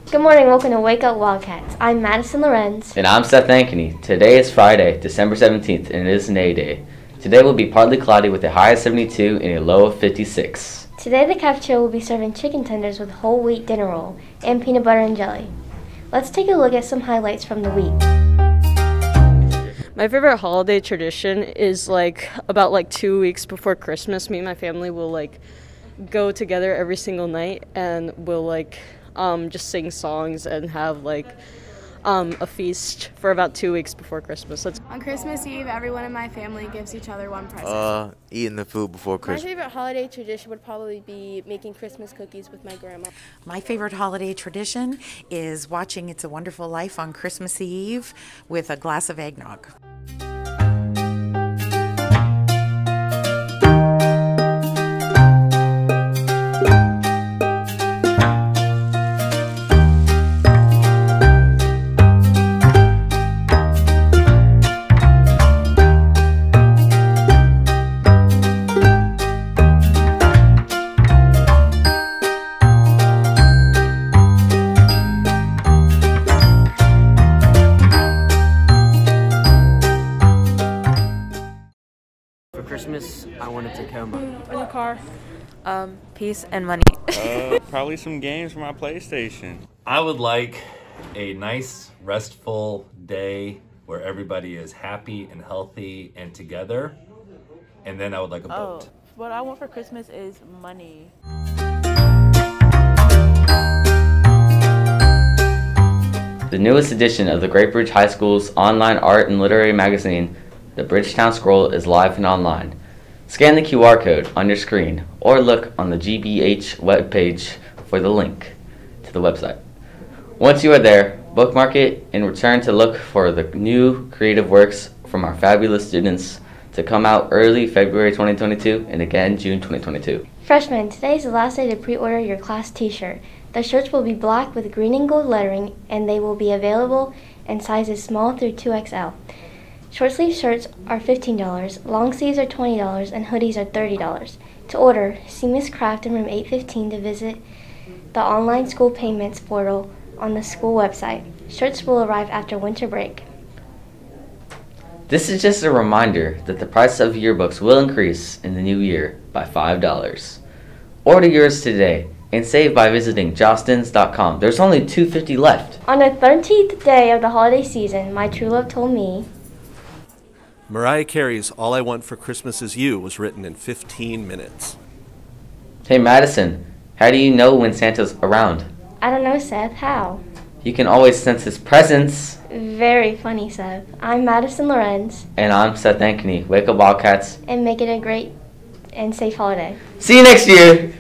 Good morning, welcome to Wake Up Wildcats. I'm Madison Lorenz. And I'm Seth Ankeny. Today is Friday, December 17th, and it is Nay Day. Today will be partly cloudy with a high of 72 and a low of 56. Today the cafeteria will be serving chicken tenders with whole wheat dinner roll and peanut butter and jelly. Let's take a look at some highlights from the week. My favorite holiday tradition is about 2 weeks before Christmas. Me and my family will go together every single night, and we'll just sing songs and have a feast for about 2 weeks before Christmas. On Christmas Eve, everyone in my family gives each other one present. Eating the food before Christmas. My favorite holiday tradition would probably be making Christmas cookies with my grandma. My favorite holiday tradition is watching It's a Wonderful Life on Christmas Eve with a glass of eggnog. For Christmas, I want a Tacoma. A new car. Peace and money. Probably some games for my PlayStation. I would like a nice, restful day where everybody is happy and healthy and together. And then I would like a boat. What I want for Christmas is money. The newest edition of the Great Bridge High School's online art and literary magazine, the Bridgetown Scroll, is live and online. Scan the QR code on your screen or look on the GBH webpage for the link to the website. Once you are there, bookmark it and return to look for the new creative works from our fabulous students to come out early February 2022 and again June 2022. Freshmen, today is the last day to pre-order your class t-shirt. The shirts will be black with green and gold lettering, and they will be available in sizes small through 2XL. Short sleeve shirts are $15, long sleeves are $20, and hoodies are $30. To order, see Miss Craft in room 815 to visit the online school payments portal on the school website. Shirts will arrive after winter break. This is just a reminder that the price of yearbooks will increase in the new year by $5. Order yours today and save by visiting jostins.com. There's only $2.50 left. On the 13th day of the holiday season, my true love told me, Mariah Carey's All I Want for Christmas Is You was written in 15 minutes. Hey Madison, how do you know when Santa's around? I don't know, Seth, how? You can always sense his presence. Very funny, Seth. I'm Madison Lorenz. And I'm Seth Ankeny. Wake up Wildcats. And make it a great and safe holiday. See you next year!